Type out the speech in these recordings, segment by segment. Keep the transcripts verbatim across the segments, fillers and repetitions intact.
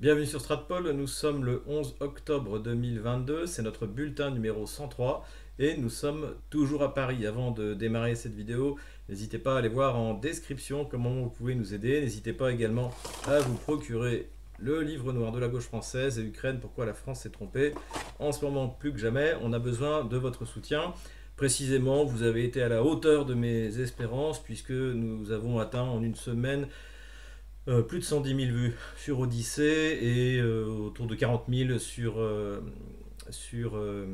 Bienvenue sur Stratpol, nous sommes le onze octobre deux mille vingt-deux, c'est notre bulletin numéro cent trois et nous sommes toujours à Paris. Avant de démarrer cette vidéo, n'hésitez pas à aller voir en description comment vous pouvez nous aider. N'hésitez pas également à vous procurer le livre noir de la gauche française et Ukraine, pourquoi la France s'est trompée. En ce moment, plus que jamais, on a besoin de votre soutien. Précisément, vous avez été à la hauteur de mes espérances puisque nous avons atteint en une semaine Euh, plus de cent dix mille vues sur Odyssée et euh, autour de quarante mille sur, euh, sur euh,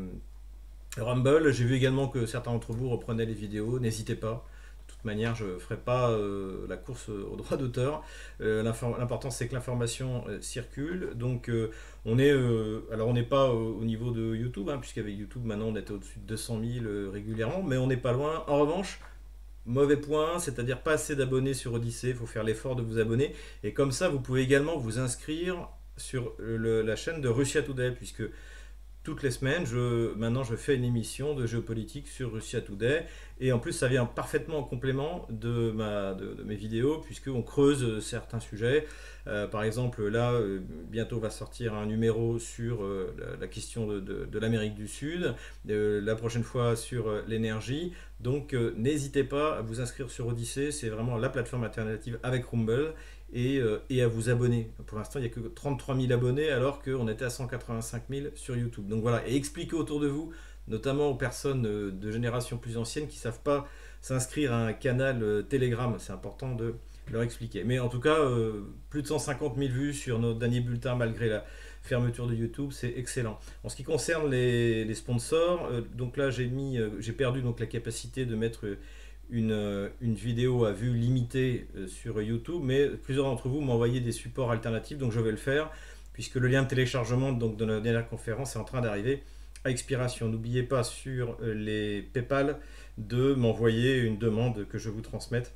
Rumble. J'ai vu également que certains d'entre vous reprenaient les vidéos. N'hésitez pas. De toute manière, je ne ferai pas euh, la course au droit d'auteur. Euh, L'important, c'est que l'information euh, circule. Donc, euh, on est, euh, alors on n'est pas au, au niveau de YouTube, hein, puisqu'avec YouTube, maintenant, on était au-dessus de deux cent mille euh, régulièrement, mais on n'est pas loin. En revanche, mauvais point, c'est-à-dire pas assez d'abonnés sur Odyssée, il faut faire l'effort de vous abonner. Et comme ça, vous pouvez également vous inscrire sur le- la chaîne de Russia Today, puisque toutes les semaines, je, maintenant je fais une émission de géopolitique sur Russia Today. Et en plus, ça vient parfaitement en complément de, ma, de, de mes vidéos, puisqu'on creuse certains sujets. Euh, par exemple, là, euh, bientôt va sortir un numéro sur euh, la, la question de, de, de l'Amérique du Sud, euh, la prochaine fois sur euh, l'énergie. Donc, euh, n'hésitez pas à vous inscrire sur Odyssée, c'est vraiment la plateforme alternative avec Rumble. Et, euh, et à vous abonner. Pour l'instant, il n'y a que trente-trois mille abonnés alors qu'on était à cent quatre-vingt-cinq mille sur YouTube. Donc voilà, et expliquez autour de vous, notamment aux personnes euh, de génération plus ancienne qui ne savent pas s'inscrire à un canal euh, Telegram. C'est important de leur expliquer. Mais en tout cas, euh, plus de cent cinquante mille vues sur notre dernier bulletin malgré la fermeture de YouTube, c'est excellent. En ce qui concerne les, les sponsors, euh, donc là j'ai mis, euh, j'ai perdu donc la capacité de mettre euh, une, euh, une vidéo à vue limitée euh, sur YouTube, mais plusieurs d'entre vous m'ont envoyé des supports alternatifs, donc je vais le faire, puisque le lien de téléchargement donc, de notre dernière conférence est en train d'arriver à expiration. N'oubliez pas sur euh, les PayPal de m'envoyer une demande que je vous transmette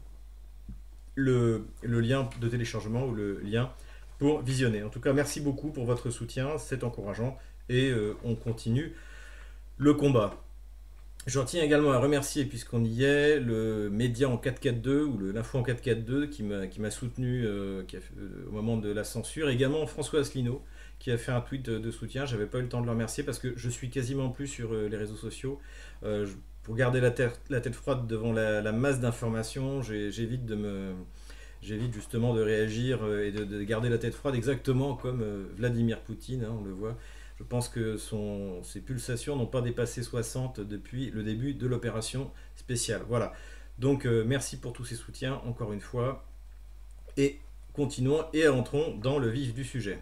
le, le lien de téléchargement ou le lien pour visionner. En tout cas, merci beaucoup pour votre soutien, c'est encourageant et euh, on continue le combat. Je tiens également à remercier, puisqu'on y est, le média en quatre cent quarante-deux ou l'info en quatre cent quarante-deux qui m'a qui m'a soutenu euh, qui a fait, euh, au moment de la censure. Également François Asselineau qui a fait un tweet de, de soutien. J'avais pas eu le temps de le remercier parce que je suis quasiment plus sur euh, les réseaux sociaux. Euh, je- pour garder la, terre- la tête froide devant la, la masse d'informations, j'ai- j'évite de me, j'évite justement de réagir euh, et de, de garder la tête froide exactement comme euh, Vladimir Poutine, hein, on le voit. Je pense que son, ses pulsations n'ont pas dépassé soixante depuis le début de l'opération spéciale. Voilà. Donc euh, merci pour tous ces soutiens encore une fois. Et continuons et entrons dans le vif du sujet.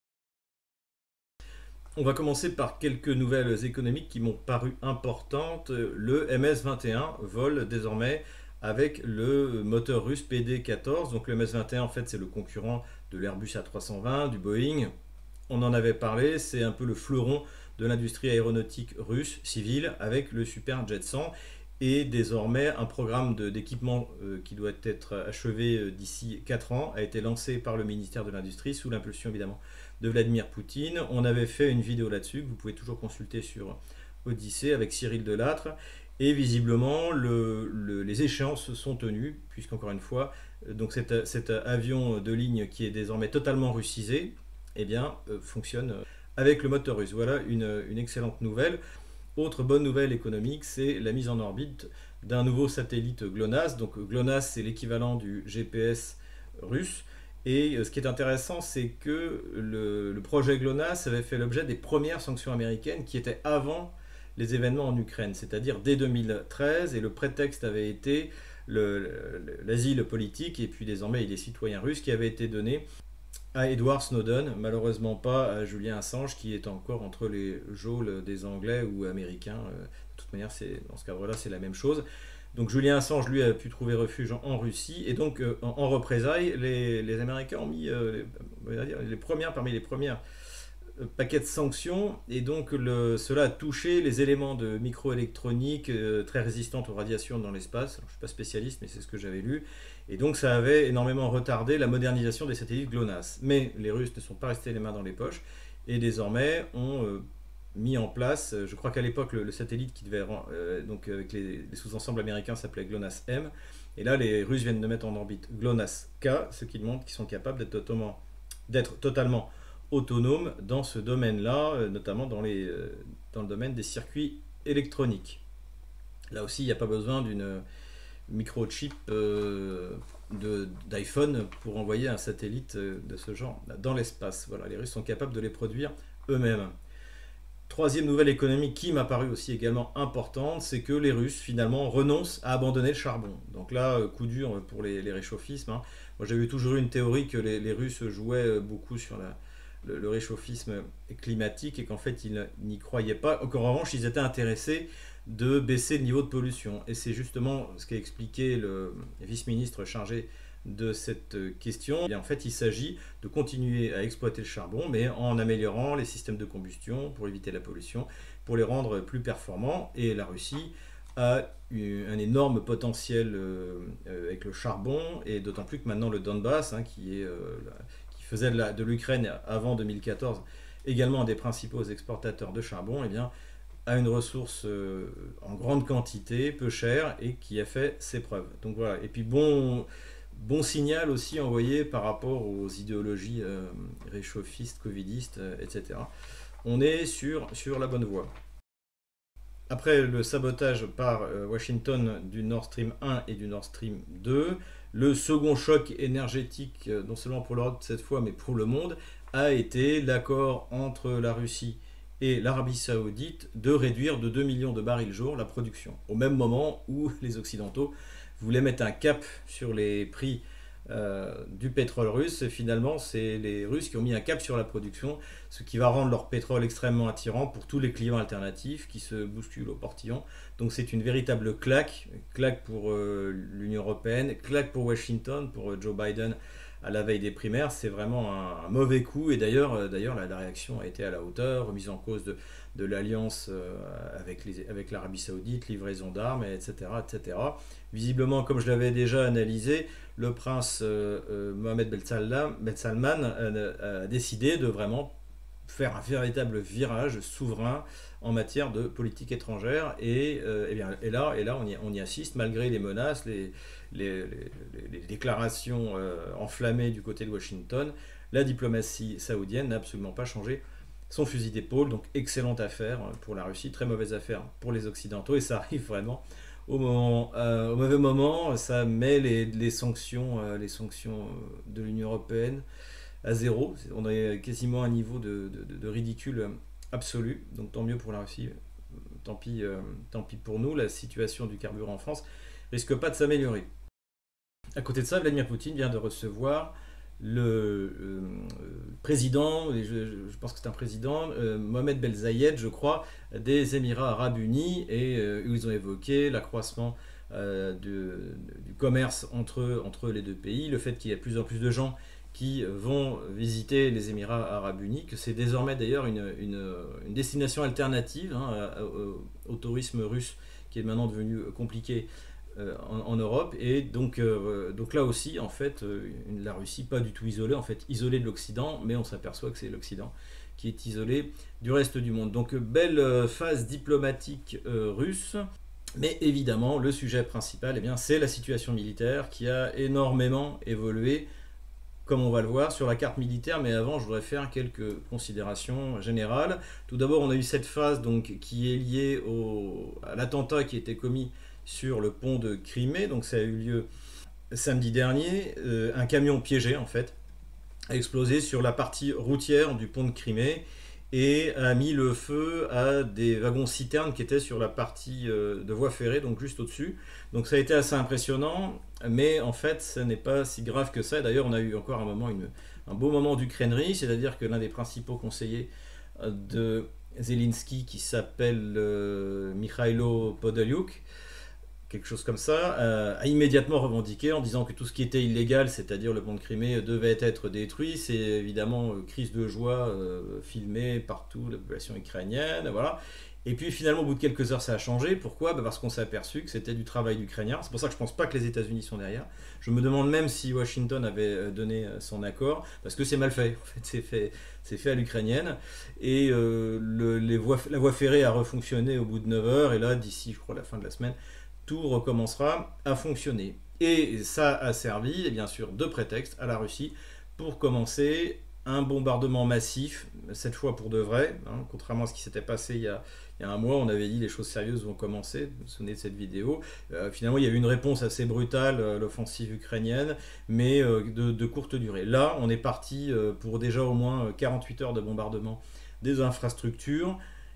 On va commencer par quelques nouvelles économiques qui m'ont paru importantes. Le M S vingt et un vole désormais avec le moteur russe P D quatorze. Donc le M S vingt et un en fait c'est le concurrent de l'Airbus A trois cent vingt, du Boeing. On en avait parlé, c'est un peu le fleuron de l'industrie aéronautique russe civile avec le Super Jet cent et désormais un programme d'équipement euh, qui doit être achevé euh, d'ici quatre ans a été lancé par le ministère de l'Industrie sous l'impulsion évidemment de Vladimir Poutine. On avait fait une vidéo là-dessus que vous pouvez toujours consulter sur Odyssée avec Cyril Delattre et visiblement le, le, les échéances sont tenues puisqu'encore une fois donc cet, cet avion de ligne qui est désormais totalement russisé eh bien, euh, fonctionne avec le moteur russe. Voilà une, une excellente nouvelle. Autre bonne nouvelle économique, c'est la mise en orbite d'un nouveau satellite GLONASS. Donc GLONASS, c'est l'équivalent du G P S russe. Et euh, ce qui est intéressant, c'est que le, le projet GLONASS avait fait l'objet des premières sanctions américaines qui étaient avant les événements en Ukraine, c'est-à-dire dès deux mille treize, et le prétexte avait été l'asile politique, et puis désormais il est citoyen russe, qui avait été donné à Edward Snowden, malheureusement pas à Julian Assange qui est encore entre les geôles des Anglais ou Américains. Euh, De toute manière, dans ce cadre-là, c'est la même chose. Donc Julian Assange, lui, a pu trouver refuge en, en Russie. Et donc, euh, en, en représailles, les, les Américains ont mis euh, les, les premières, parmi les premières euh, paquets de sanctions. Et donc, le, cela a touché les éléments de microélectronique euh, très résistantes aux radiations dans l'espace. Je ne suis pas spécialiste, mais c'est ce que j'avais lu. Et donc ça avait énormément retardé la modernisation des satellites GLONASS. Mais les Russes ne sont pas restés les mains dans les poches et désormais ont euh, mis en place, je crois qu'à l'époque le, le satellite qui devait, euh, donc avec les, les sous-ensembles américains s'appelait GLONASS M, et là les Russes viennent de mettre en orbite GLONASS K, ce qui montre qu'ils sont capables d'être totalement d'être totalement autonome dans ce domaine-là, euh, notamment dans, les, euh, dans le domaine des circuits électroniques. Là aussi, il n'y a pas besoin d'une microchip euh, d'iPhone pour envoyer un satellite euh, de ce genre dans l'espace. Voilà, les Russes sont capables de les produire eux-mêmes. Troisième nouvelle économique qui m'a paru aussi également importante, c'est que les Russes finalement renoncent à abandonner le charbon. Donc là, euh, coup dur pour les, les réchauffismes, hein. Moi j'avais toujours eu une théorie que les, les Russes jouaient euh, beaucoup sur la, le, le réchauffisme climatique et qu'en fait ils n'y croyaient pas. Encore en revanche, ils étaient intéressés de baisser le niveau de pollution. Et c'est justement ce qu'a expliqué le vice-ministre chargé de cette question. Et en fait, il s'agit de continuer à exploiter le charbon, mais en améliorant les systèmes de combustion pour éviter la pollution, pour les rendre plus performants. Et la Russie a un énorme potentiel euh, avec le charbon, et d'autant plus que maintenant le Donbass, hein, qui, est, euh, la, qui faisait de, la, de l'Ukraine avant deux mille quatorze également un des principaux exportateurs de charbon, eh bien, a une ressource euh, en grande quantité, peu chère, et qui a fait ses preuves. Donc voilà. Et puis bon, bon signal aussi envoyé par rapport aux idéologies euh, réchauffistes, covidistes, euh, et cetera. On est sur, sur la bonne voie. Après le sabotage par euh, Washington du Nord Stream un et du Nord Stream deux, le second choc énergétique, euh, non seulement pour l'Europe cette fois, mais pour le monde, a été l'accord entre la Russie et l'Arabie Saoudite de réduire de deux millions de barils jour la production, au même moment où les Occidentaux voulaient mettre un cap sur les prix euh, du pétrole russe. Et finalement, c'est les Russes qui ont mis un cap sur la production, ce qui va rendre leur pétrole extrêmement attirant pour tous les clients alternatifs qui se bousculent au portillon. Donc c'est une véritable claque, claque pour euh, l'Union européenne, claque pour Washington, pour euh, Joe Biden, à la veille des primaires. C'est vraiment un, un mauvais coup, et d'ailleurs, euh, d'ailleurs la, la réaction a été à la hauteur, remise en cause de, de l'alliance euh, avec, les, avec l'Arabie Saoudite, livraison d'armes, et cetera, et cetera. Visiblement, comme je l'avais déjà analysé, le prince euh, euh, Mohamed Ben Salman, Ben Salman euh, a décidé de vraiment faire un véritable virage souverain en matière de politique étrangère, et, euh, et, bien, et là, et là on, y, on y assiste malgré les menaces, les, les, les, les déclarations euh, enflammées du côté de Washington. La diplomatie saoudienne n'a absolument pas changé son fusil d'épaule. Donc excellente affaire pour la Russie, très mauvaise affaire pour les Occidentaux, et ça arrive vraiment au, moment, euh, au mauvais moment. Ça met les, les sanctions, euh, les sanctions de l'Union européenne à zéro. On est quasiment à un niveau de, de, de ridicule absolu. Donc tant mieux pour la Russie, tant pis, euh, tant pis pour nous. La situation du carburant en France risque pas de s'améliorer. À côté de ça, Vladimir Poutine vient de recevoir le euh, président, et je, je pense que c'est un président, euh, Mohamed Ben Zayed, je crois, des Émirats Arabes Unis, et euh, où ils ont évoqué l'accroissement euh, de, du commerce entre, entre les deux pays, le fait qu'il y a de plus en plus de gens qui vont visiter les Émirats Arabes Unis, que c'est désormais d'ailleurs une, une, une destination alternative, hein, au, au tourisme russe, qui est maintenant devenu compliqué euh, en, en Europe. Et donc, euh, donc là aussi, en fait, euh, la Russie pas du tout isolée, en fait isolée de l'Occident, mais on s'aperçoit que c'est l'Occident qui est isolé du reste du monde. Donc belle phase diplomatique euh, russe. Mais évidemment, le sujet principal, eh bien, c'est la situation militaire qui a énormément évolué, comme on va le voir, sur la carte militaire. Mais avant, je voudrais faire quelques considérations générales. Tout d'abord, on a eu cette phase donc, qui est liée au, à l'attentat qui a été commis sur le pont de Crimée. Donc ça a eu lieu samedi dernier. Euh, un camion piégé, en fait, a explosé sur la partie routière du pont de Crimée et a mis le feu à des wagons-citernes qui étaient sur la partie euh, de voie ferrée, donc juste au-dessus. Donc ça a été assez impressionnant, mais en fait, ce n'est pas si grave que ça. D'ailleurs, on a eu encore un moment, une, un beau moment d'Ukrainerie, c'est-à-dire que l'un des principaux conseillers de Zelensky, qui s'appelle euh, Mikhailo Podolyak, quelque chose comme ça, euh, a immédiatement revendiqué en disant que tout ce qui était illégal, c'est-à-dire le pont de Crimée, devait être détruit. C'est évidemment euh, crise de joie euh, filmée partout, la population ukrainienne, voilà. Et puis finalement, au bout de quelques heures, ça a changé. Pourquoi ? Bah parce qu'on s'est aperçu que c'était du travail d'Ukrainiens. C'est pour ça que je ne pense pas que les États-Unis sont derrière. Je me demande même si Washington avait donné son accord, parce que c'est mal fait. En fait, c'est fait, c'est fait à l'ukrainienne. Et euh, le, les voies, la voie ferrée a refonctionné au bout de neuf heures. Et là, d'ici, je crois, la fin de la semaine, tout recommencera à fonctionner. Et ça a servi, et bien sûr, de prétexte à la Russie pour commencer un bombardement massif, cette fois pour de vrai, hein, contrairement à ce qui s'était passé il y, a, il y a un mois, on avait dit les choses sérieuses vont commencer, vous vous souvenez de cette vidéo. Euh, finalement, il y a eu une réponse assez brutale, euh, l'offensive ukrainienne, mais euh, de, de courte durée. Là, on est parti euh, pour déjà au moins quarante-huit heures de bombardement des infrastructures,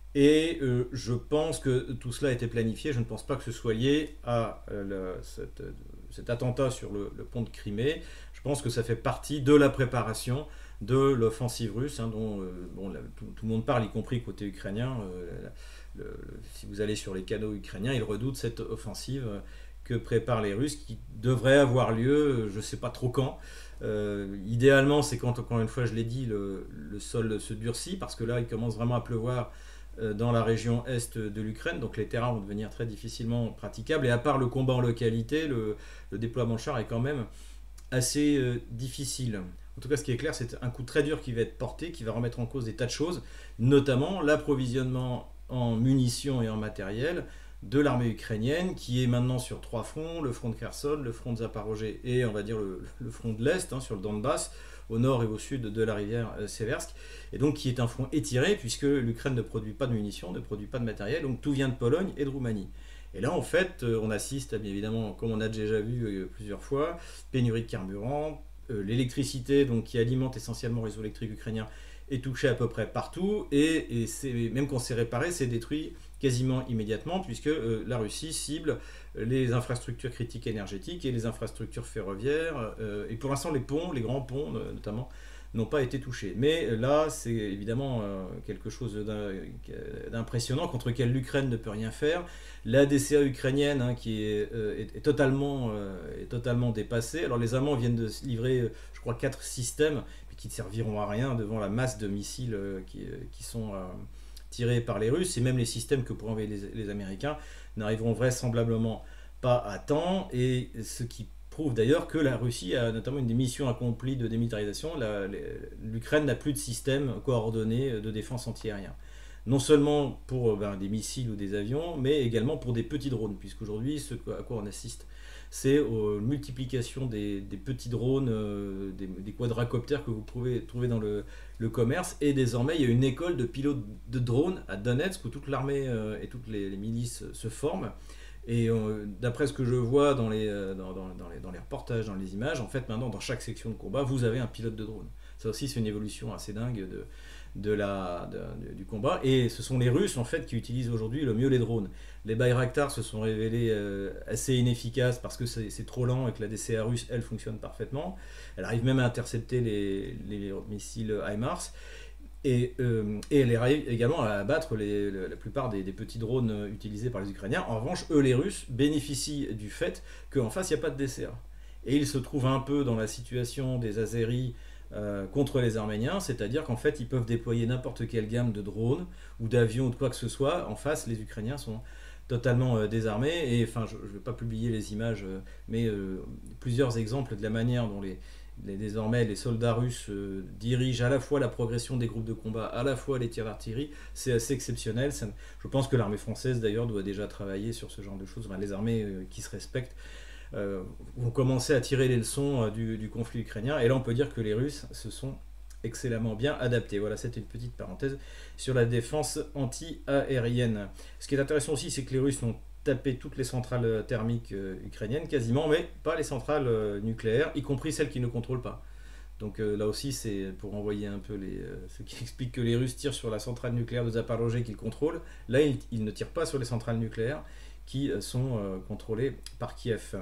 et euh, je pense que tout cela a été planifié. Je ne pense pas que ce soit lié à euh, le, cette, cet attentat sur le, le pont de Crimée. Je pense que ça fait partie de la préparation de l'offensive russe, hein, dont euh, bon, là, tout, tout, le monde parle, y compris côté ukrainien. Euh, le, le, si vous allez sur les canaux ukrainiens, ils redoutent cette offensive euh, que préparent les Russes, qui devrait avoir lieu, je ne sais pas trop quand. Euh, idéalement, c'est quand, encore une fois, je l'ai dit, le, le sol se durcit, parce que là, il commence vraiment à pleuvoir euh, dans la région est de l'Ukraine, donc les terrains vont devenir très difficilement praticables. Et à part le combat en localité, le, le déploiement de chars est quand même assez euh, difficile. En tout cas, ce qui est clair, c'est un coup très dur qui va être porté, qui va remettre en cause des tas de choses, notamment l'approvisionnement en munitions et en matériel de l'armée ukrainienne, qui est maintenant sur trois fronts, le front de Kherson, le front de Zaporozhye et on va dire le, le front de l'Est, hein, sur le Donbass, au nord et au sud de la rivière euh, Seversk, et donc qui est un front étiré, puisque l'Ukraine ne produit pas de munitions, ne produit pas de matériel, donc tout vient de Pologne et de Roumanie. Et là, en fait, euh, on assiste, bien évidemment, comme on a déjà vu euh, plusieurs fois, pénurie de carburant, euh, l'électricité, donc qui alimente essentiellement le réseau électrique ukrainien, est touchée à peu près partout, et, et c'est, même quand c'est réparé, c'est détruit quasiment immédiatement, puisque euh, la Russie cible les infrastructures critiques énergétiques et les infrastructures ferroviaires, euh, et pour l'instant les ponts, les grands ponts notamment, n'ont pas été touchés. Mais là, c'est évidemment euh, quelque chose d'impressionnant contre lequel l'Ukraine ne peut rien faire. La D C A ukrainienne, hein, qui est, euh, est, est, totalement, euh, est totalement dépassée. Alors les Allemands viennent de livrer, je crois, quatre systèmes, mais qui ne serviront à rien devant la masse de missiles euh, qui, qui sont... Euh, tirés par les Russes, et même les systèmes que pourraient envoyer les, les Américains n'arriveront vraisemblablement pas à temps, et ce qui prouve d'ailleurs que la Russie a notamment une des missions accomplies de démilitarisation. L'Ukraine n'a plus de système coordonné de défense antiaérien. Non seulement pour ben, des missiles ou des avions, mais également pour des petits drones, puisqu'aujourd'hui, ce à quoi on assiste, c'est aux multiplication des, des petits drones, euh, des, des quadracoptères que vous pouvez trouver dans le, le commerce. Et désormais, il y a une école de pilotes de drones à Donetsk où toute l'armée euh, et toutes les, les milices se forment. Et euh, d'après ce que je vois dans les, euh, dans, dans, dans, les, dans les reportages, dans les images, en fait, maintenant, dans chaque section de combat, vous avez un pilote de drone. Ça aussi, c'est une évolution assez dingue de, de la, de, de, du combat. Et ce sont les Russes, en fait, qui utilisent aujourd'hui le mieux les drones. Les Bayraktar se sont révélés euh, assez inefficaces parce que c'est trop lent et que la D C A russe, elle, fonctionne parfaitement. Elle arrive même à intercepter les, les missiles HIMARS. Et, euh, et elle arrive également à abattre les, la, la plupart des, des petits drones utilisés par les Ukrainiens. En revanche, eux, les Russes, bénéficient du fait qu'en face, il n'y a pas de D C A. Et ils se trouvent un peu dans la situation des Azéris euh, contre les Arméniens, c'est-à-dire qu'en fait, ils peuvent déployer n'importe quelle gamme de drones ou d'avions ou de quoi que ce soit. En face, les Ukrainiens sont totalement euh, désarmés. Et enfin, je ne vais pas publier les images, euh, mais euh, plusieurs exemples de la manière dont les Les, désormais, les soldats russes euh, dirigent à la fois la progression des groupes de combat, à la fois les tirs d'artillerie. C'est assez exceptionnel. Ça, je pense que l'armée française, d'ailleurs, doit déjà travailler sur ce genre de choses. Enfin, les armées euh, qui se respectent euh, vont commencer à tirer les leçons euh, du, du conflit ukrainien. Et là, on peut dire que les Russes se sont excellemment bien adaptés. Voilà, c'était une petite parenthèse sur la défense anti-aérienne. Ce qui est intéressant aussi, c'est que les Russes ont taper toutes les centrales thermiques euh, ukrainiennes, quasiment, mais pas les centrales euh, nucléaires, y compris celles qui ne contrôlent pas. Donc euh, là aussi, c'est pour envoyer un peu les, euh, ce qui explique que les Russes tirent sur la centrale nucléaire de Zaporozhye qu'ils contrôlent. Là, ils, ils ne tirent pas sur les centrales nucléaires qui euh, sont euh, contrôlées par Kiev.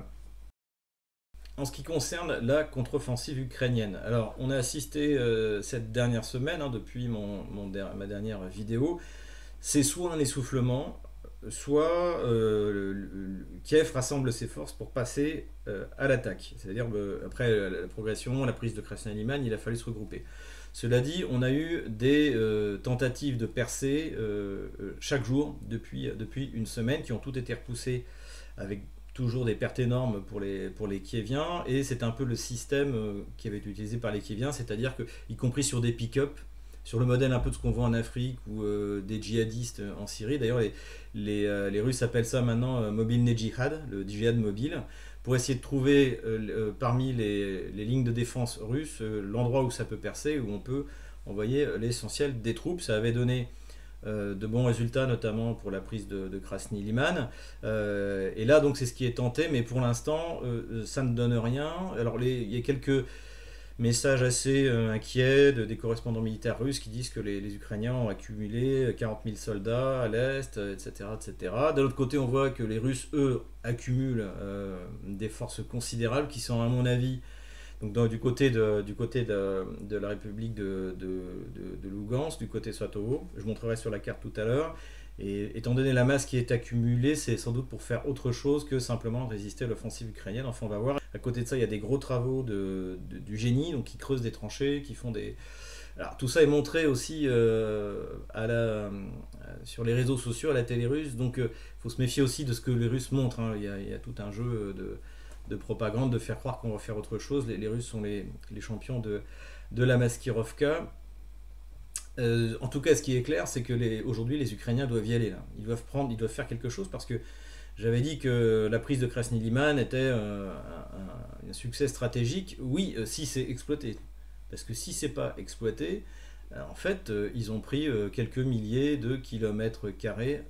En ce qui concerne la contre-offensive ukrainienne, alors on a assisté euh, cette dernière semaine, hein, depuis mon, mon, ma dernière vidéo, c'est soit un essoufflement, soit euh, le, le, Kiev rassemble ses forces pour passer euh, à l'attaque. C'est-à-dire, euh, après la, la progression, la prise de Krasnaya-Liman, il a fallu se regrouper. Cela dit, on a eu des euh, tentatives de percée euh, chaque jour depuis, depuis une semaine qui ont toutes été repoussées avec toujours des pertes énormes pour les, pour les Kieviens, et c'est un peu le système euh, qui avait été utilisé par les Kieviens, c'est-à-dire que, y compris sur des pick-up, sur le modèle un peu de ce qu'on voit en Afrique ou euh, des djihadistes en Syrie. D'ailleurs, les, les, euh, les Russes appellent ça maintenant euh, mobile ne jihad, le djihad mobile, pour essayer de trouver euh, parmi les, les lignes de défense russes euh, l'endroit où ça peut percer, où on peut envoyer l'essentiel des troupes. Ça avait donné euh, de bons résultats, notamment pour la prise de, de Krasny Liman. Euh, et là, donc, c'est ce qui est tenté, mais pour l'instant, euh, ça ne donne rien. Alors, les, il y a quelques messages assez euh, inquiets de, des correspondants militaires russes qui disent que les, les Ukrainiens ont accumulé quarante mille soldats à l'est, et cetera, et cetera. D'un autre côté, on voit que les Russes, eux, accumulent euh, des forces considérables qui sont, à mon avis, donc dans, du côté de, du côté de, de la République de, de, de, de Lugansk, du côté Satovo. Je montrerai sur la carte tout à l'heure. Et étant donné la masse qui est accumulée, c'est sans doute pour faire autre chose que simplement résister à l'offensive ukrainienne. Enfin, on va voir. À côté de ça, il y a des gros travaux de, de, du génie, donc qui creusent des tranchées, qui font des... Alors, tout ça est montré aussi euh, à la, euh, sur les réseaux sociaux, à la télé russe. Donc, il euh, faut se méfier aussi de ce que les Russes montrent. Hein. Il y a, il y a tout un jeu de, de propagande, de faire croire qu'on va faire autre chose. Les, les Russes sont les, les champions de, de la maskirovka. Euh, en tout cas, ce qui est clair, c'est que les, aujourd'hui, les Ukrainiens doivent y aller. Là. Ils doivent prendre, ils doivent faire quelque chose parce que j'avais dit que la prise de Krasny Liman était euh, un, un succès stratégique. Oui, euh, si c'est exploité. Parce que si c'est pas exploité, euh, en fait, euh, ils ont pris euh, quelques milliers de kilomètres carrés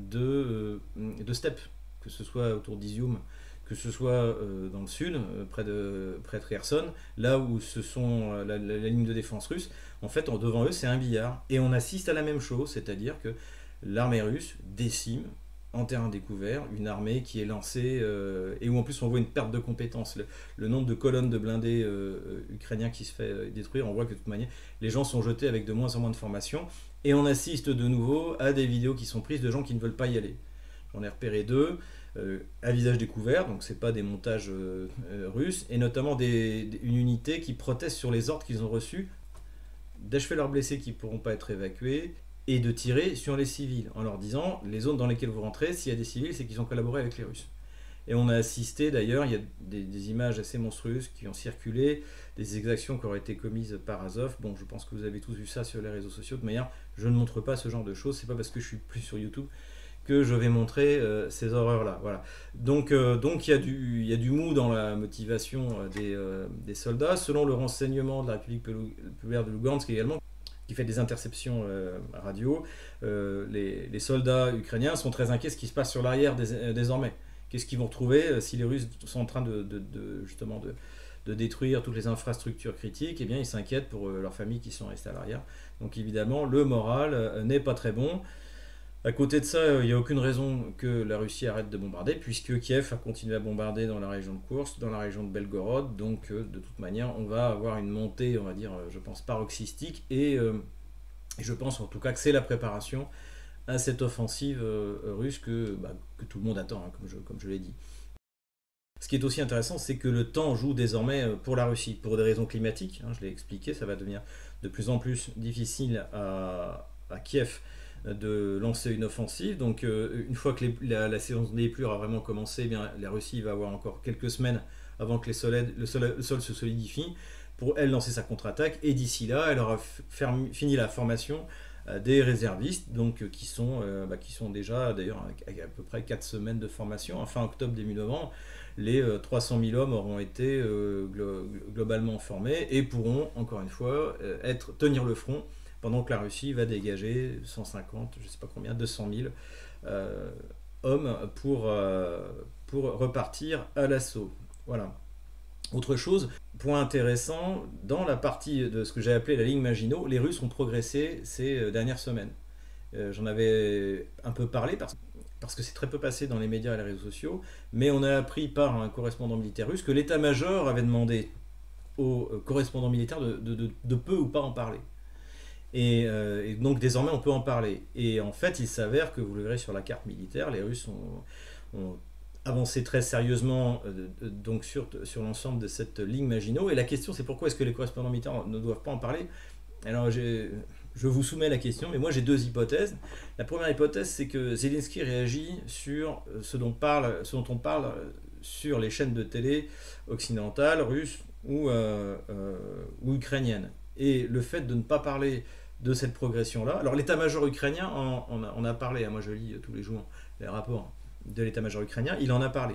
de, euh, de steppes, que ce soit autour d'Izium, que ce soit euh, dans le sud, euh, près de, près de Kherson, là où ce sont euh, la, la, la ligne de défense russe. En fait, en, devant eux, c'est un billard. Et on assiste à la même chose, c'est-à-dire que l'armée russe décime en terrain découvert une armée qui est lancée euh, et où en plus on voit une perte de compétences. Le, le nombre de colonnes de blindés euh, ukrainiens qui se fait euh, détruire, on voit que de toute manière, les gens sont jetés avec de moins en moins de formation. Et on assiste de nouveau à des vidéos qui sont prises de gens qui ne veulent pas y aller. J'en ai repéré deux. Euh, à visage découvert, donc c'est pas des montages euh, euh, russes, et notamment des, des, une unité qui proteste sur les ordres qu'ils ont reçus d'achever leurs blessés qui ne pourront pas être évacués et de tirer sur les civils en leur disant les zones dans lesquelles vous rentrez, s'il y a des civils, c'est qu'ils ont collaboré avec les Russes. Et on a assisté d'ailleurs, il y a des, des images assez monstrueuses qui ont circulé, des exactions qui auraient été commises par Azov. Bon, je pense que vous avez tous vu ça sur les réseaux sociaux. De manière, je ne montre pas ce genre de choses, c'est pas parce que je suis plus sur YouTube que je vais montrer euh, ces horreurs-là. Voilà. Donc, euh, donc il y a du, il y a du mou dans la motivation euh, des, euh, des soldats. Selon le renseignement de la République populaire de Lugansk également, qui fait des interceptions euh, radio, euh, les, les soldats ukrainiens sont très inquiets de ce qui se passe sur l'arrière dés, euh, désormais. Qu'est-ce qu'ils vont retrouver euh, si les Russes sont en train de, de, de justement de, de détruire toutes les infrastructures critiques? Eh bien, ils s'inquiètent pour euh, leurs familles qui sont restées à l'arrière. Donc évidemment, le moral euh, n'est pas très bon. À côté de ça, il n'y a aucune raison que la Russie arrête de bombarder, puisque Kiev a continué à bombarder dans la région de Koursk, dans la région de Belgorod, donc de toute manière, on va avoir une montée, on va dire, je pense, paroxystique, et euh, je pense en tout cas que c'est la préparation à cette offensive euh, russe que, bah, que tout le monde attend, hein, comme je, comme je l'ai dit. Ce qui est aussi intéressant, c'est que le temps joue désormais pour la Russie, pour des raisons climatiques, hein, je l'ai expliqué, ça va devenir de plus en plus difficile à, à Kiev de lancer une offensive. Donc euh, une fois que les, la, la saison des pluies aura vraiment commencé, eh bien, la Russie va avoir encore quelques semaines avant que les soleils, le, sol, le sol se solidifie pour elle lancer sa contre-attaque, et d'ici là elle aura fermi, fini la formation euh, des réservistes, donc euh, qui, sont, euh, bah, qui sont déjà d'ailleurs à, à peu près quatre semaines de formation. En fin octobre, début novembre, les euh, trois cent mille hommes auront été euh, glo globalement formés et pourront encore une fois euh, être, tenir le front pendant que la Russie va dégager cent cinquante, je ne sais pas combien, deux cent mille euh, hommes pour, euh, pour repartir à l'assaut. Voilà. Autre chose, point intéressant, dans la partie de ce que j'ai appelé la ligne Maginot, les Russes ont progressé ces dernières semaines. Euh, J'en avais un peu parlé parce, parce que c'est très peu passé dans les médias et les réseaux sociaux, mais on a appris par un correspondant militaire russe que l'état-major avait demandé aux correspondants militaires de, de, de, de peu ou pas en parler. Et, euh, et donc désormais on peut en parler. Et en fait il s'avère que, vous le verrez sur la carte militaire, les Russes ont, ont avancé très sérieusement euh, donc sur, sur l'ensemble de cette ligne Maginot. Et la question c'est pourquoi est-ce que les correspondants militaires ne doivent pas en parler? Alors je vous soumets la question, mais moi j'ai deux hypothèses. La première hypothèse, c'est que Zelensky réagit sur ce dont, parle, ce dont on parle sur les chaînes de télé occidentales, russes ou, euh, euh, ou ukrainiennes. Et le fait de ne pas parler de cette progression-là. Alors l'état-major ukrainien en, en, a, en a parlé, hein. Moi je lis tous les jours les rapports de l'état-major ukrainien, il en a parlé.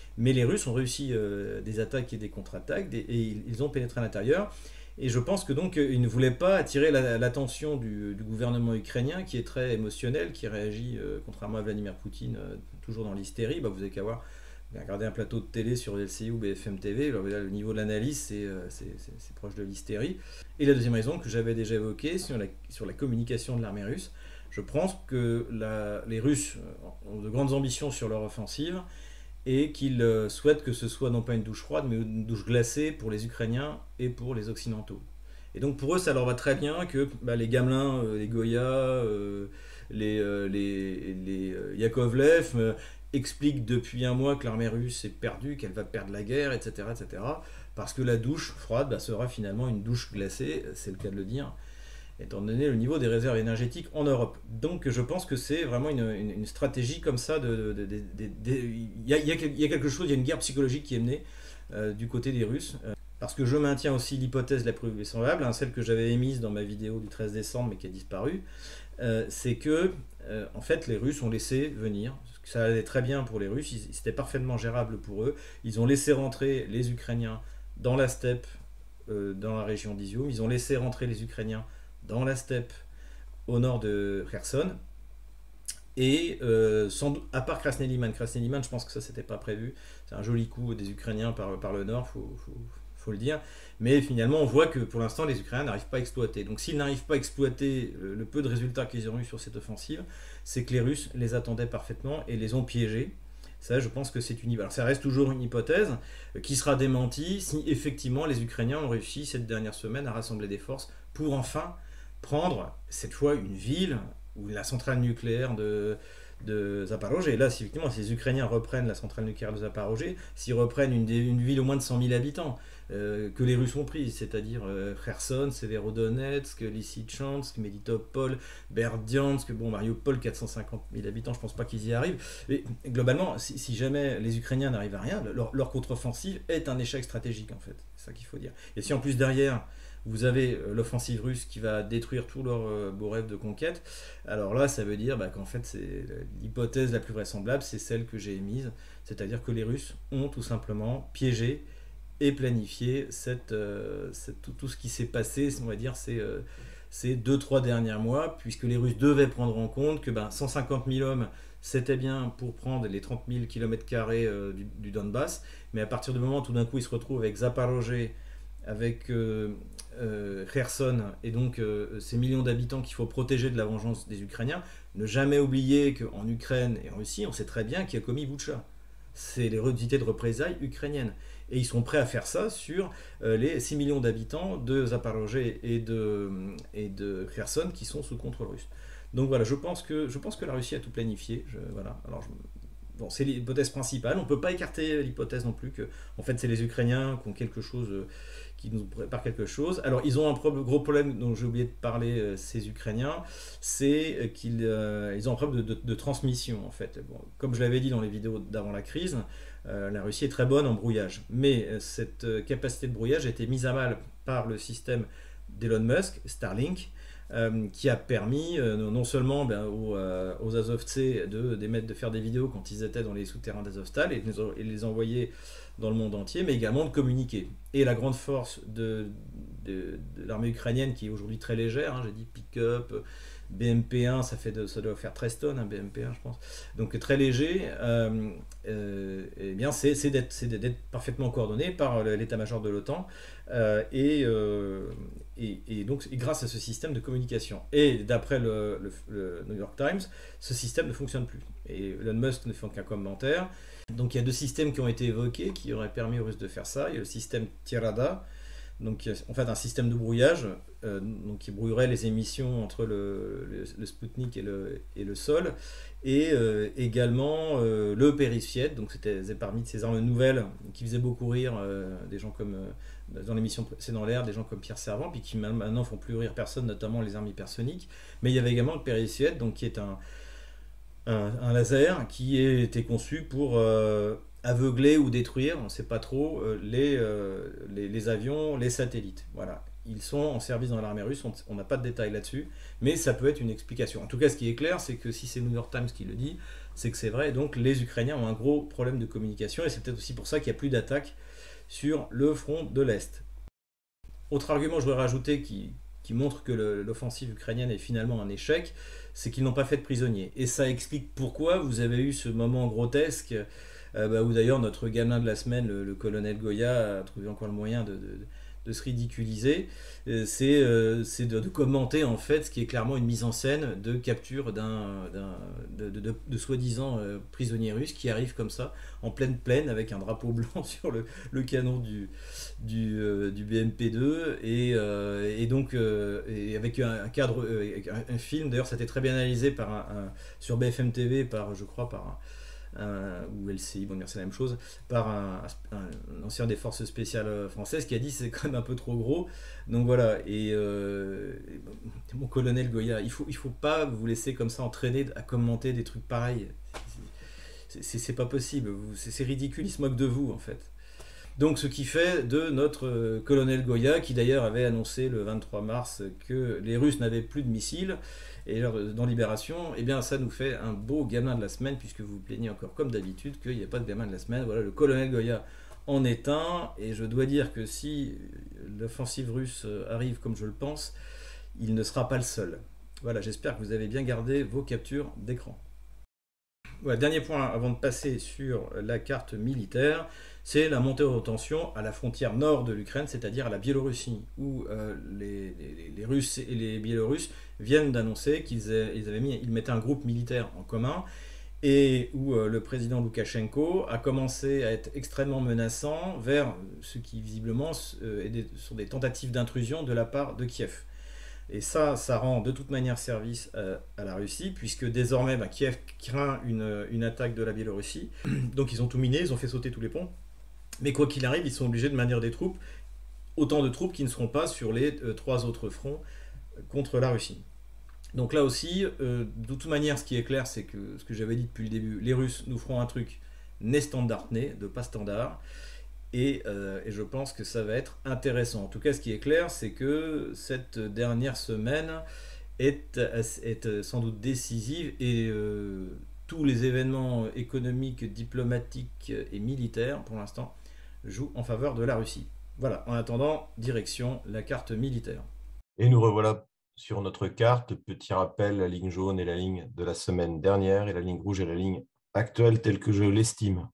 Mais les Russes ont réussi euh, des attaques et des contre-attaques, et ils, ils ont pénétré à l'intérieur. Et je pense que donc ils ne voulaient pas attirer l'attention du, du gouvernement ukrainien, qui est très émotionnel, qui réagit, euh, contrairement à Vladimir Poutine, euh, toujours dans l'hystérie. Bah, vous avez qu'à voir, regarder un plateau de télé sur L C I ou B F M T V, là, le niveau de l'analyse, c'est euh, proche de l'hystérie. Et la deuxième raison que j'avais déjà évoquée, sur la, sur la communication de l'armée russe, je pense que la, les Russes ont de grandes ambitions sur leur offensive, et qu'ils euh, souhaitent que ce soit non pas une douche froide, mais une douche glacée pour les Ukrainiens et pour les Occidentaux. Et donc pour eux, ça leur va très bien que bah, les Gamelins, euh, les Goya, euh, les, euh, les, les euh, Yakovlev euh, expliquent depuis un mois que l'armée russe est perdue, qu'elle va perdre la guerre, et cetera, et cetera. Parce que la douche froide bah, sera finalement une douche glacée, c'est le cas de le dire, étant donné le niveau des réserves énergétiques en Europe. Donc je pense que c'est vraiment une, une, une stratégie comme ça. De, de, de, de, de, de, il, y a, il y a quelque chose, il y a une guerre psychologique qui est menée euh, du côté des Russes. Euh, parce que je maintiens aussi l'hypothèse la plus vraisemblable, hein, celle que j'avais émise dans ma vidéo du treize décembre mais qui a disparu, euh, c'est que euh, en fait les Russes ont laissé venir. Ça allait très bien pour les Russes, c'était parfaitement gérable pour eux. Ils ont laissé rentrer les Ukrainiens dans la steppe, euh, dans la région d'Izium. Ils ont laissé rentrer les Ukrainiens dans la steppe au nord de Kherson. Et euh, sans doute, à part Krasny Liman, Krasny Liman, je pense que ça c'était pas prévu. C'est un joli coup des Ukrainiens par, par le nord, faut, faut, faut le dire. Mais finalement, on voit que pour l'instant, les Ukrainiens n'arrivent pas à exploiter. Donc s'ils n'arrivent pas à exploiter le, le peu de résultats qu'ils ont eu sur cette offensive, c'est que les Russes les attendaient parfaitement et les ont piégés. Ça, je pense que c'est une... Alors, ça reste toujours une hypothèse euh, qui sera démentie si effectivement les Ukrainiens ont réussi cette dernière semaine à rassembler des forces pour enfin prendre cette fois une ville ou la centrale nucléaire de, de Zaporozhye. Et là, si effectivement, si les Ukrainiens reprennent la centrale nucléaire de Zaporozhye, s'ils reprennent une, une ville au moins de cent mille habitants, euh, que les Russes ont prise, c'est-à-dire euh, Kherson, Severodonetsk, Lysychansk, Melitopol, Berdiansk, bon, Mariupol, quatre cent cinquante mille habitants, je pense pas qu'ils y arrivent. Mais globalement, si, si jamais les Ukrainiens n'arrivent à rien, leur, leur contre-offensive est un échec stratégique, en fait. C'est ça qu'il faut dire. Et si en plus derrière, vous avez l'offensive russe qui va détruire tous leurs euh, beaux rêves de conquête, alors là, ça veut dire bah, qu'en fait, c'est l'hypothèse la plus vraisemblable, c'est celle que j'ai émise, c'est-à-dire que les Russes ont tout simplement piégé et planifié cette, euh, cette, tout, tout ce qui s'est passé, on va dire, ces, euh, ces deux trois derniers mois, puisque les Russes devaient prendre en compte que ben, cent cinquante mille hommes, c'était bien pour prendre les trente mille kilomètres carrés euh, du, du Donbass, mais à partir du moment où tout d'un coup ils se retrouvent avec Zaporozhye, avec euh, euh, Kherson, et donc euh, ces millions d'habitants qu'il faut protéger de la vengeance des Ukrainiens, ne jamais oublier qu'en Ukraine et en Russie, on sait très bien qui a commis Boutcha. C'est les unités de représailles ukrainiennes. Et ils sont prêts à faire ça sur euh, les six millions d'habitants de Zaporozhye et de, et de Kherson qui sont sous contrôle russe. Donc voilà, je pense que, je pense que la Russie a tout planifié. Je, voilà. Alors, je, bon, c'est l'hypothèse principale. On ne peut pas écarter l'hypothèse non plus que en fait, c'est les Ukrainiens qui ont quelque chose, euh, qui nous préparent quelque chose. Alors, ils ont un pro gros problème dont j'ai oublié de parler, euh, ces Ukrainiens, c'est qu'ils euh, ils ont un problème de, de, de transmission, en fait. Bon, comme je l'avais dit dans les vidéos d'avant la crise, euh, la Russie est très bonne en brouillage. Mais euh, cette euh, capacité de brouillage a été mise à mal par le système d'Elon Musk, Starlink, Euh, qui a permis euh, non seulement ben, aux, euh, aux Azovtsé de, de, de faire des vidéos quand ils étaient dans les souterrains d'Azovstal et, et les envoyer dans le monde entier, mais également de communiquer. Et la grande force de, de, de l'armée ukrainienne, qui est aujourd'hui très légère, hein, j'ai dit pick-up, B M P un, ça, fait de, ça doit faire treize tonnes, un B M P un je pense, donc très léger, euh, euh, eh bien c'est d'être parfaitement coordonné par l'état-major de l'OTAN, euh, et, euh, et, et donc et grâce à ce système de communication. Et d'après le, le, le New York Times, ce système ne fonctionne plus. Et Elon Musk ne fait aucun commentaire. Donc il y a deux systèmes qui ont été évoqués qui auraient permis aux Russes de faire ça. Il y a le système Tirada, donc en fait un système de brouillage, euh, donc qui brouillerait les émissions entre le, le, le Sputnik et le, et le sol, et euh, également euh, le périssiète, donc c'était parmi ces armes nouvelles qui faisaient beaucoup rire euh, des gens comme euh, dans l'émission C'est dans l'air, des gens comme Pierre Servant, puis qui maintenant font plus rire personne, notamment les armes hypersoniques. Mais il y avait également le périssiète, donc qui est un Un, un laser qui a été conçu pour euh, aveugler ou détruire, on ne sait pas trop, euh, les, euh, les, les avions, les satellites. Voilà. ils sont en service dans l'armée russe, on n'a pas de détails là-dessus, mais ça peut être une explication. En tout cas, ce qui est clair, c'est que si c'est New York Times qui le dit, c'est que c'est vrai, et donc les Ukrainiens ont un gros problème de communication, et c'est peut-être aussi pour ça qu'il n'y a plus d'attaques sur le front de l'Est. Autre argument que je voudrais rajouter qui, qui montre que l'offensive ukrainienne est finalement un échec, c'est qu'ils n'ont pas fait de prisonniers. Et ça explique pourquoi vous avez eu ce moment grotesque, euh, bah, où d'ailleurs notre gamin de la semaine, le, le colonel Goya, a trouvé encore le moyen de, de, de se ridiculiser. Euh, c'est euh, de, de commenter en fait ce qui est clairement une mise en scène de capture d'un de, de, de, de soi-disant euh, prisonnier russe qui arrive comme ça en pleine plaine avec un drapeau blanc sur le, le canon du, du, euh, du B M P deux et, euh, et donc euh, et avec un, un cadre, euh, un, un film d'ailleurs ça a été très bien analysé par un, un, sur B F M T V par je crois par un, un, ou L C I, bon c'est la même chose, par un, un, un ancien des forces spéciales françaises qui a dit c'est quand même un peu trop gros. Donc voilà, et, euh, et mon colonel Goya, il faut, il faut pas vous laisser comme ça entraîner à commenter des trucs pareils. C'est pas possible, c'est ridicule, il se moque de vous en fait. Donc ce qui fait de notre euh, colonel Goya, qui d'ailleurs avait annoncé le vingt-trois mars que les Russes n'avaient plus de missiles, et dans Libération, eh bien ça nous fait un beau gamin de la semaine, puisque vous vous plaignez encore comme d'habitude qu'il n'y a pas de gamin de la semaine. Voilà, le colonel Goya en est un, et je dois dire que si l'offensive russe arrive comme je le pense, il ne sera pas le seul. Voilà, j'espère que vous avez bien gardé vos captures d'écran. Voilà, dernier point avant de passer sur la carte militaire, c'est la montée en tension à la frontière nord de l'Ukraine, c'est-à-dire à la Biélorussie, où euh, les, les, les Russes et les Biélorusses viennent d'annoncer qu'ils avaient mis, ils mettaient un groupe militaire en commun, et où euh, le président Loukachenko a commencé à être extrêmement menaçant vers ce qui visiblement euh, est des, sont des tentatives d'intrusion de la part de Kiev. Et ça, ça rend de toute manière service à, à la Russie, puisque désormais, bah, Kiev craint une, une attaque de la Biélorussie. Donc ils ont tout miné, ils ont fait sauter tous les ponts. Mais quoi qu'il arrive, ils sont obligés de maintenir des troupes, autant de troupes qui ne seront pas sur les euh, trois autres fronts contre la Russie. Donc là aussi, euh, de toute manière, ce qui est clair, c'est que ce que j'avais dit depuis le début, les Russes nous feront un truc né standard né, de pas standard. Et, euh, et je pense que ça va être intéressant. En tout cas, ce qui est clair, c'est que cette dernière semaine est, est sans doute décisive et euh, tous les événements économiques, diplomatiques et militaires, pour l'instant, jouent en faveur de la Russie. Voilà, en attendant, direction la carte militaire. Et nous revoilà sur notre carte. Petit rappel, la ligne jaune est la ligne de la semaine dernière et la ligne rouge est la ligne actuelle telle que je l'estime.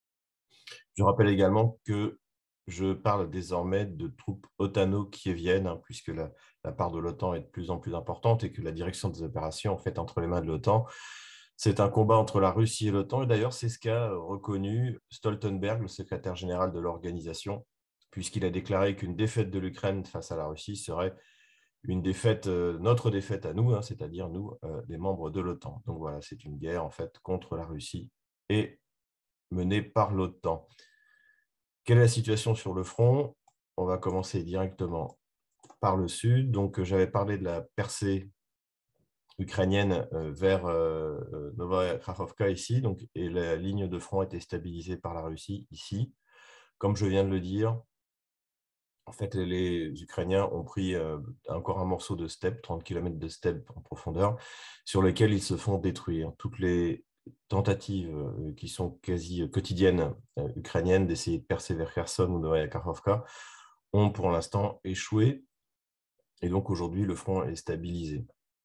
Je rappelle également que je parle désormais de troupes otano-kieviennes, hein, puisque la, la part de l'OTAN est de plus en plus importante et que la direction des opérations en fait entre les mains de l'OTAN. C'est un combat entre la Russie et l'OTAN. Et d'ailleurs, c'est ce qu'a reconnu Stoltenberg, le secrétaire général de l'organisation, puisqu'il a déclaré qu'une défaite de l'Ukraine face à la Russie serait une défaite, euh, notre défaite à nous, hein, c'est-à-dire nous, euh, les membres de l'OTAN. Donc voilà, c'est une guerre en fait contre la Russie et menée par l'OTAN. Quelle est la situation sur le front? On va commencer directement par le sud. Donc, j'avais parlé de la percée ukrainienne vers euh, Novaya Kakhovka ici, donc, et la ligne de front a été stabilisée par la Russie ici. Comme je viens de le dire, en fait, les Ukrainiens ont pris euh, encore un morceau de steppe, trente kilomètres de steppe en profondeur, sur lequel ils se font détruire. Toutes les tentatives euh, qui sont quasi quotidiennes euh, ukrainiennes d'essayer de percer vers Kherson ou Novaya Kakhovka ont pour l'instant échoué. Et donc aujourd'hui, le front est stabilisé.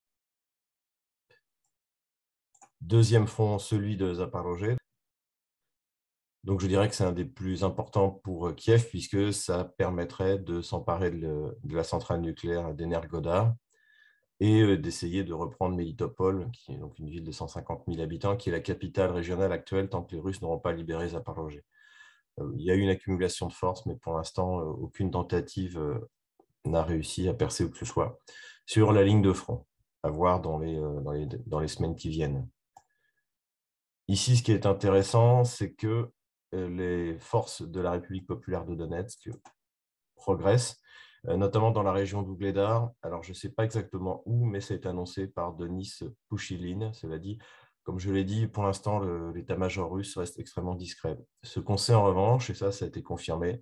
Deuxième front, celui de Zaporozhye. Donc je dirais que c'est un des plus importants pour Kiev, puisque ça permettrait de s'emparer de, de la centrale nucléaire d'Energodar et d'essayer de reprendre Melitopol, qui est donc une ville de cent cinquante mille habitants, qui est la capitale régionale actuelle tant que les Russes n'auront pas libéré Zaporozhye. Il y a eu une accumulation de forces, mais pour l'instant, aucune tentative n'a réussi à percer où que ce soit sur la ligne de front, à voir dans les, dans les, dans les semaines qui viennent. Ici, ce qui est intéressant, c'est que les forces de la République populaire de Donetsk progressent, notamment dans la région d'Ougledar. Alors, je ne sais pas exactement où, mais ça a été annoncé par Denis Pouchiline. Cela dit, comme je l'ai dit, pour l'instant, l'état-major russe reste extrêmement discret. Ce qu'on sait en revanche, et ça, ça a été confirmé,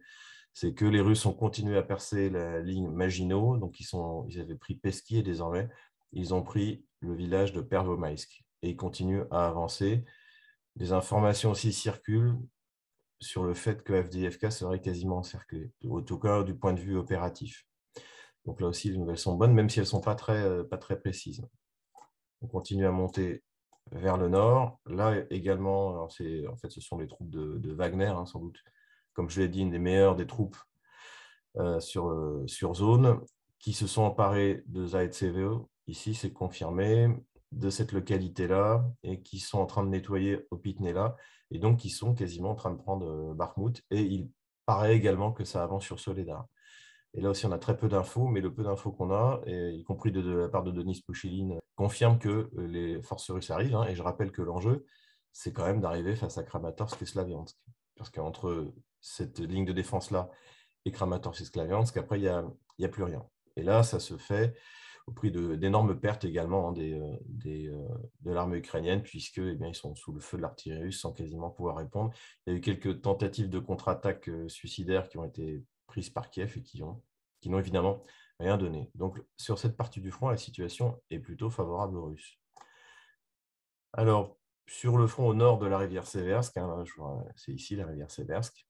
c'est que les Russes ont continué à percer la ligne Maginot, donc ils, sont, ils avaient pris Pesky et désormais, ils ont pris le village de Pervomaïsk et ils continuent à avancer. Des informations aussi circulent sur le fait que F D F K serait quasiment encerclé, en tout cas du point de vue opératif. Donc là aussi, les nouvelles sont bonnes, même si elles ne sont pas très, pas très précises. On continue à monter vers le nord. Là également, en fait, ce sont les troupes de, de Wagner, hein, sans doute, comme je l'ai dit, une des meilleures des troupes euh, sur, euh, sur zone, qui se sont emparées de Zaitsevo. Ici, c'est confirmé, de cette localité-là, et qui sont en train de nettoyer Opitnela, et donc qui sont quasiment en train de prendre euh, Bakhmout. Et il paraît également que ça avance sur Soledar. Et là aussi, on a très peu d'infos, mais le peu d'infos qu'on a, et y compris de, de la part de Denis Pouchiline, confirme que les forces russes arrivent. Hein, et je rappelle que l'enjeu, c'est quand même d'arriver face à Kramatorsk et Slaviansk. Parce qu'entre cette ligne de défense-là et Kramatorsk et Slaviansk, après, il n'y a, y a plus rien. Et là, ça se fait au prix d'énormes pertes également hein, des, des, euh, de l'armée ukrainienne, puisque eh bien, ils sont sous le feu de l'artillerie russe sans quasiment pouvoir répondre. Il y a eu quelques tentatives de contre-attaque euh, suicidaires qui ont été prises par Kiev et qui ont qui n'ont évidemment rien donné. Donc, sur cette partie du front, la situation est plutôt favorable aux Russes. Alors, sur le front au nord de la rivière Seversk, hein, c'est ici la rivière Seversk.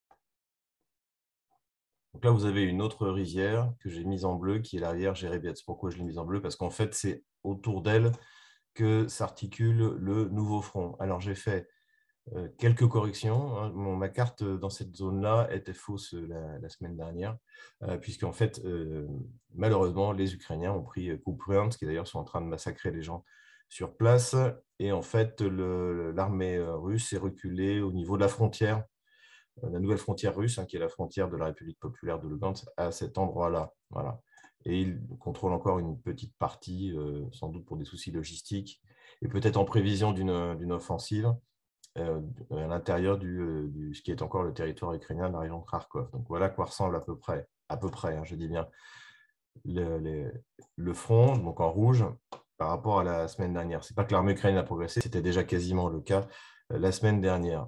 Donc là, vous avez une autre rivière que j'ai mise en bleu, qui est la rivière Jerebiets. Pourquoi je l'ai mise en bleu? Parce qu'en fait, c'est autour d'elle que s'articule le nouveau front. Alors, j'ai fait Euh, quelques corrections. Hein. Mon, ma carte dans cette zone-là était fausse la, la semaine dernière, euh, puisqu'en fait, euh, malheureusement, les Ukrainiens ont pris Kupiansk, qui d'ailleurs sont en train de massacrer les gens sur place. Et en fait, l'armée russe est reculée au niveau de la frontière, euh, la nouvelle frontière russe, hein, qui est la frontière de la République populaire de Lugansk, à cet endroit-là. Voilà. Et ils contrôlent encore une petite partie, euh, sans doute pour des soucis logistiques, et peut-être en prévision d'une offensive. Euh, à l'intérieur du, euh, du, ce qui est encore le territoire ukrainien de la région de Kharkov. Donc voilà à quoi ressemble à peu près, à peu près, hein, je dis bien, le, les, le front, donc en rouge, par rapport à la semaine dernière. Ce n'est pas que l'armée ukrainienne a progressé, c'était déjà quasiment le cas euh, la semaine dernière.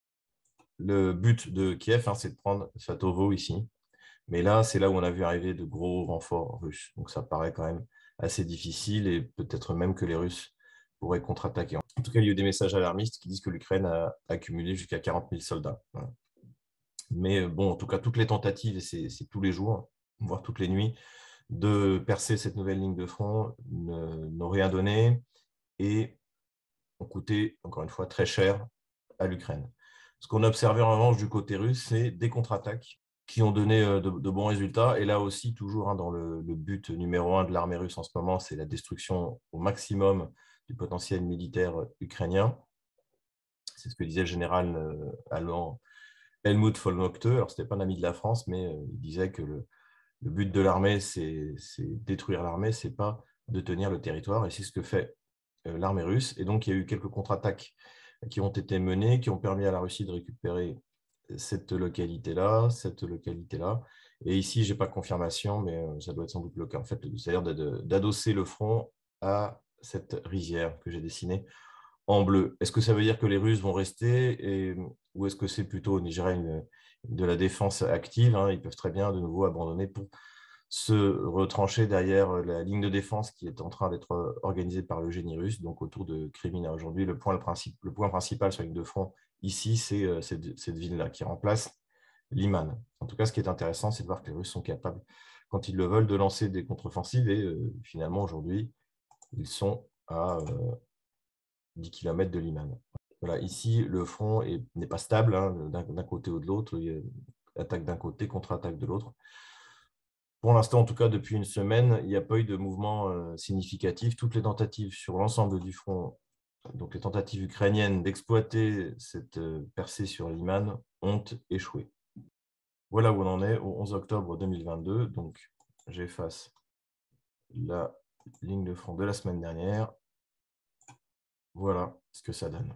Le but de Kiev, hein, c'est de prendre Satovo ici. Mais là, c'est là où on a vu arriver de gros renforts russes. Donc ça paraît quand même assez difficile et peut-être même que les Russes pourraient contre-attaquer. En tout cas, il y a eu des messages alarmistes qui disent que l'Ukraine a accumulé jusqu'à quarante mille soldats. Voilà. Mais bon, en tout cas, toutes les tentatives, et c'est tous les jours, voire toutes les nuits, de percer cette nouvelle ligne de front n'ont rien donné et ont coûté, encore une fois, très cher à l'Ukraine. Ce qu'on a observé en revanche du côté russe, c'est des contre-attaques qui ont donné de, de bons résultats. Et là aussi, toujours hein, dans le, le but numéro un de l'armée russe en ce moment, c'est la destruction au maximum du potentiel militaire ukrainien. C'est ce que disait le général euh, allemand Helmut Vollmockte. Alors, ce n'était pas un ami de la France, mais euh, il disait que le, le but de l'armée, c'est détruire l'armée, ce n'est pas de tenir le territoire. Et c'est ce que fait euh, l'armée russe. Et donc, il y a eu quelques contre-attaques qui ont été menées, qui ont permis à la Russie de récupérer cette localité-là, cette localité-là. Et ici, je n'ai pas de confirmation, mais ça doit être sans doute le cas. En fait, c'est-à-dire d'adosser le front à cette rivière que j'ai dessinée en bleu. Est-ce que ça veut dire que les Russes vont rester et, ou est-ce que c'est plutôt, je dirais, une, de la défense active hein? Ils peuvent très bien de nouveau abandonner pour se retrancher derrière la ligne de défense qui est en train d'être organisée par le génie russe, donc autour de Kremina. Aujourd'hui, le point, le, principe, le point principal sur la ligne de front ici, c'est cette, cette ville-là qui remplace Liman. En tout cas, ce qui est intéressant, c'est de voir que les Russes sont capables, quand ils le veulent, de lancer des contre-offensives et euh, finalement, aujourd'hui, ils sont à euh, dix kilomètres de Liman. Voilà, ici, le front n'est pas stable hein, d'un côté ou de l'autre. Il y a attaque d'un côté, contre-attaque de l'autre. Pour l'instant, en tout cas, depuis une semaine, il n'y a pas eu de mouvement euh, significatif. Toutes les tentatives sur l'ensemble du front, donc les tentatives ukrainiennes d'exploiter cette euh, percée sur Liman, ont échoué. Voilà où on en est au onze octobre deux mille vingt-deux. Donc, j'efface la ligne de front de la semaine dernière. Voilà ce que ça donne.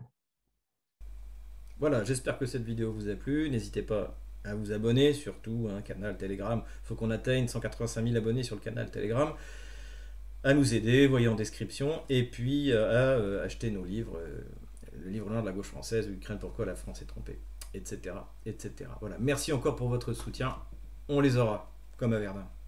Voilà, j'espère que cette vidéo vous a plu. N'hésitez pas à vous abonner, surtout un hein, canal Telegram. Il faut qu'on atteigne cent quatre-vingt-cinq mille abonnés sur le canal Telegram. À nous aider, voyez en description. Et puis à euh, acheter nos livres. Euh, le livre noir de la gauche française, Ukraine, pourquoi la France est trompée. et cetera, et cetera. Voilà. Merci encore pour votre soutien. On les aura, comme à Verdun.